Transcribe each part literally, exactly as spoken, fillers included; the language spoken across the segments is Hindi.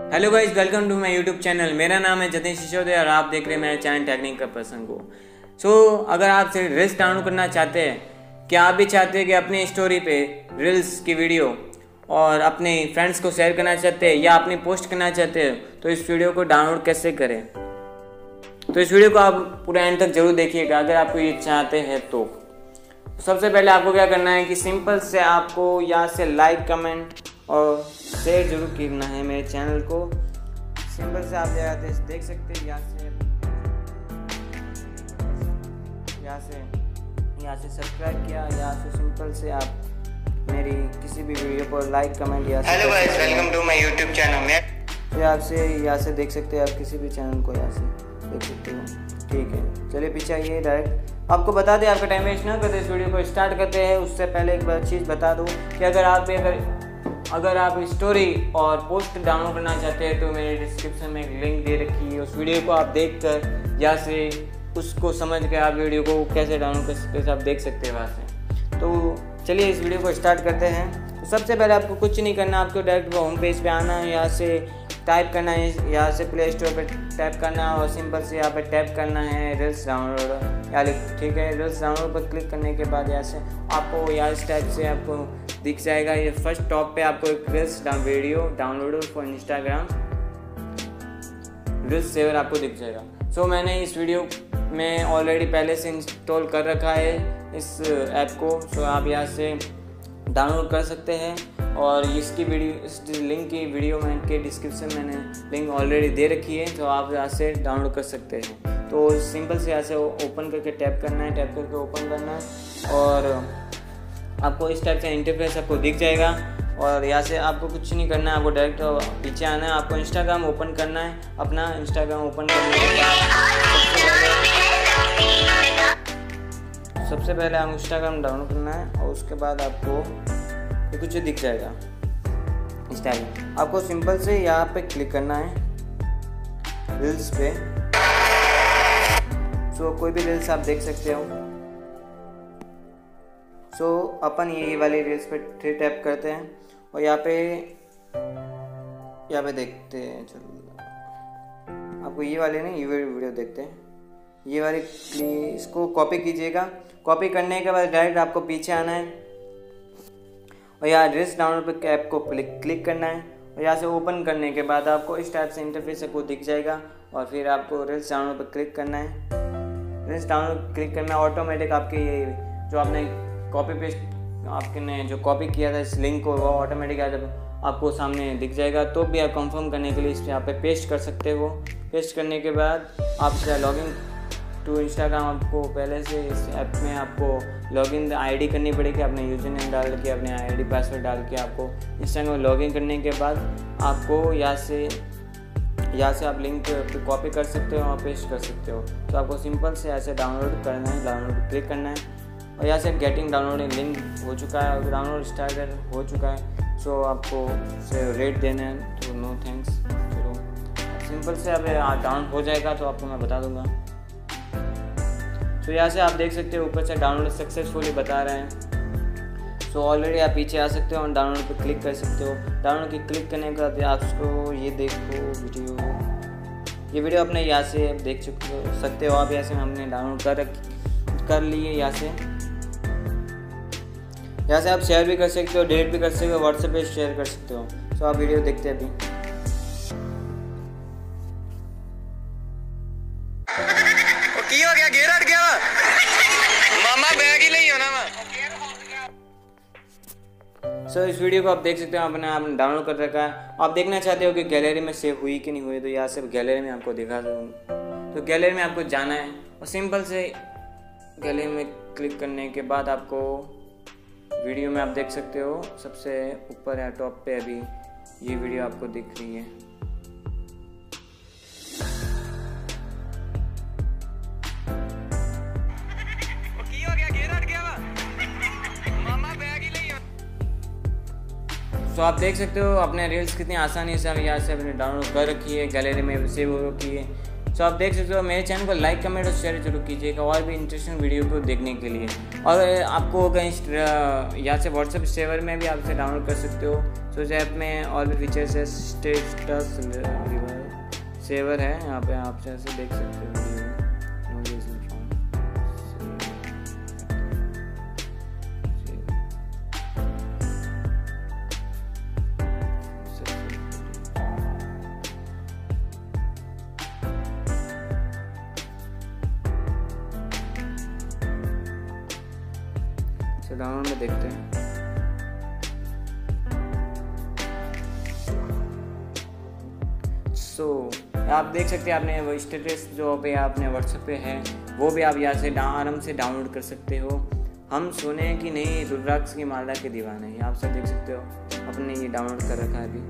Hello guys, welcome to my YouTube channel. मेरा नाम है जतिन सिसोदिया और आप देख रहे हैं मेरे चैनल टेक्निक का पर्सन को। सो so, अगर आप से रील्स डाउनलोड करना चाहते हैं, क्या आप भी चाहते हैं कि अपनी स्टोरी पे रील्स की वीडियो और अपने फ्रेंड्स को शेयर करना चाहते हैं या अपनी पोस्ट करना चाहते हैं, तो इस वीडियो को डाउनलोड कैसे करें। तो इस वीडियो को आप पूरा एंड तक जरूर देखिएगा अगर आपको ये चाहते हैं तो। सबसे पहले आपको क्या करना है कि सिंपल से आपको यहाँ से लाइक, कमेंट और शेयर जरूर करना है मेरे चैनल को। सिंपल से आप देख सकते हैं यहाँ से यहाँ से यहाँ से सब्सक्राइब किया, यहाँ से सिंपल से आप मेरी किसी भी वीडियो पर लाइक, कमेंट या hello guys, welcome to my YouTube channel में। तो यहाँ से यहाँ से देख सकते हैं आप किसी भी चैनल को यहाँ से देख सकते हो। ठीक है, चलिए पीछे आइए। डायरेक्ट आपको बता दें, आपका टाइम वेस्ट ना करते इस वीडियो को स्टार्ट करते हैं। उससे पहले एक बार चीज़ बता दूँ कि अगर आप भी अगर अगर आप स्टोरी और पोस्ट डाउनलोड करना चाहते हैं तो मेरे डिस्क्रिप्शन में एक लिंक दे रखी है। उस वीडियो को आप देखकर या से उसको समझ के आप वीडियो को कैसे डाउनलोड कर सकते हैं, आप देख सकते हैं वहाँ से। तो चलिए इस वीडियो को स्टार्ट करते हैं। तो सबसे पहले आपको कुछ नहीं करना, आपको डायरेक्ट होम पेज पे आना है। यहाँ से टाइप करना है, यहाँ से प्ले स्टोर पर टैप करना है और सिंपल से यहाँ पे टैप करना है रील्स डाउनलोड या ठीक है। रील्स डाउनलोड पर क्लिक करने के बाद यहाँ से आपको यहाँ इस टाइप से आपको दिख जाएगा। ये फर्स्ट टॉप पे आपको एक reels video download for Instagram reels saver आपको दिख जाएगा। सो so, मैंने इस वीडियो में ऑलरेडी पहले से इंस्टॉल कर रखा है इस ऐप को। सो so, आप यहाँ से डाउनलोड कर सकते हैं और इसकी वीडियो इस लिंक की वीडियो में के डिस्क्रिप्शन में मैंने लिंक ऑलरेडी दे रखी है, तो आप यहाँ से डाउनलोड कर सकते हैं। तो सिंपल से यहाँ से ओपन करके टैप करना है, टैप करके ओपन करना है और आपको इस टाइप से इंटरफेस आपको दिख जाएगा। और यहाँ से आपको कुछ नहीं करना है, आपको डायरेक्ट पीछे आना है। आपको इंस्टाग्राम ओपन करना है, अपना इंस्टाग्राम ओपन करने के बाद सबसे पहले आप इंस्टाग्राम डाउनलोड करना है और उसके बाद आपको ये कुछ दिख जाएगा इस टाइप। आपको सिंपल से यहाँ पे क्लिक करना है रील्स पे। सो कोई भी रील्स आप देख सकते हो। सो so, अपन ये वाली रील्स पे थ्री टैप करते हैं और यहाँ पे यहाँ पे देखते हैं। चलो आपको ये वाले नहीं, ये वीडियो देखते हैं। ये वाली इसको कॉपी कीजिएगा। कॉपी करने के बाद डायरेक्ट आपको पीछे आना है और यहाँ रील्स डाउनलोड पे ऐप को क्लिक क्लिक करना है और यहाँ से ओपन करने के बाद आपको इस टाइप से इंटरफेस आपको दिख जाएगा और फिर आपको रील्स डाउनलोड पर क्लिक करना है। रील्स डाउनलोड क्लिक करना है, ऑटोमेटिक आपके ये जो आपने कॉपी पेस्ट आपने जो कॉपी किया था इस लिंक को, वो ऑटोमेटिक जब आपको सामने दिख जाएगा। तो भी आप कंफर्म करने के लिए इस पर यहाँ पे पेस्ट कर सकते हो। पेस्ट करने के बाद आप लॉगिन टू इंस्टाग्राम, आपको पहले से इस ऐप में आपको लॉगिन आईडी करनी पड़ेगी। अपने यूजर नेम डाल के अपने आईडी पासवर्ड डाल के आपको इंस्टाग्राम में लॉगिन करने के बाद आपको यहाँ से यहाँ से आप लिंक पे कॉपी कर सकते हो और पेस्ट कर सकते हो। तो आपको सिंपल से ऐसे डाउनलोड करना है, डाउनलोड क्लिक करना है और यहाँ से गेटिंग डाउनलोडिंग लिंक हो चुका है और डाउनलोड स्टार्टर हो चुका है। सो आपको से रेट देना है, तो नो थैंक्स। चलो सिंपल से अब डाउनलोड हो जाएगा तो आपको मैं बता दूंगा। तो यहाँ से आप देख सकते हो ऊपर से डाउनलोड सक्सेसफुली बता रहे हैं। सो ऑलरेडी आप पीछे आ सकते हो और डाउनलोड पे क्लिक कर सकते हो। डाउनलोड की क्लिक करने के बाद आपको ये देखो वीडियो ये वीडियो अपने यहाँ से देख सकते हो। आप यहाँ से हमने डाउनलोड कर कर लिए। यहाँ से यहाँ से आप शेयर भी कर सकते हो, डिलीट भी कर सकते हो, व्हाट्सएप पे शेयर कर सकते हो। तो आप वीडियो देखते हैं अभी। की हो गया, घेर हट गया मामा, बैग ही नहीं होना। सो so, इस वीडियो को आप देख सकते हो, आपने आपने डाउनलोड कर रखा है। आप देखना चाहते हो कि गैलरी में सेव हुई कि नहीं हुई, तो यहाँ से गैलरी में आपको दिखा दूँ। तो गैलरी में आपको जाना है और सिंपल से गैलरी में क्लिक करने के बाद आपको वीडियो में आप देख सकते हो सबसे ऊपर या टॉप पे अभी ये वीडियो आपको दिख रही है। तो आप देख सकते हो अपने रील्स कितनी आसानी से यहाँ से अपने डाउनलोड कर रखी है, गैलरी में सेव हो रखी है। तो आप देख सकते हो। मेरे चैनल को लाइक, कमेंट और शेयर जरूर कीजिएगा और भी इंटरेस्टिंग वीडियो को देखने के लिए। और आपको कहीं यहाँ से व्हाट्सएप सेवर में भी आपसे डाउनलोड कर सकते हो। तो इस ऐप में और भी फीचर्स है, स्टेटस सेवर है, यहाँ पे आप जैसे देख सकते हो वीडियो। डाउनलोड में देखते हैं। सो so, आप देख सकते हैं आपने वो स्टेटस जो पे आपने व्हाट्सएप पे है वो भी आप यहाँ से आराम से डाउनलोड कर सकते हो। हम सुने कि नहीं रुद्राक्ष की माला के दीवाने हैं, आप सब देख सकते हो, अपने ये डाउनलोड कर रखा है अभी।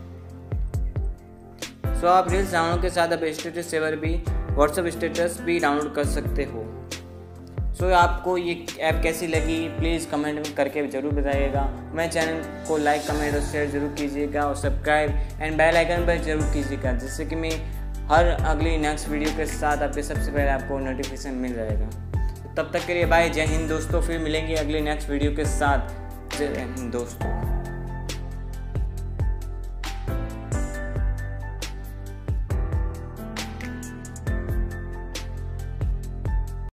सो so, आप रील्स डाउनलोड के साथ अब स्टेटस सेवर भी व्हाट्सएप स्टेटस भी डाउनलोड कर सकते हो। सो so, आपको ये ऐप कैसी लगी प्लीज़ कमेंट में करके ज़रूर बताइएगा। मेरे चैनल को लाइक कमेंट और शेयर ज़रूर कीजिएगा और सब्सक्राइब एंड बेल आइकन पर ज़रूर कीजिएगा, जिससे कि मैं हर अगली नेक्स्ट वीडियो के साथ आपके सबसे पहले आपको नोटिफिकेशन मिल जाएगा। तो तब तक के लिए बाय, जय हिंद दोस्तों, फिर मिलेंगे अगली नेक्स्ट वीडियो के साथ। जय हिंद दोस्तों।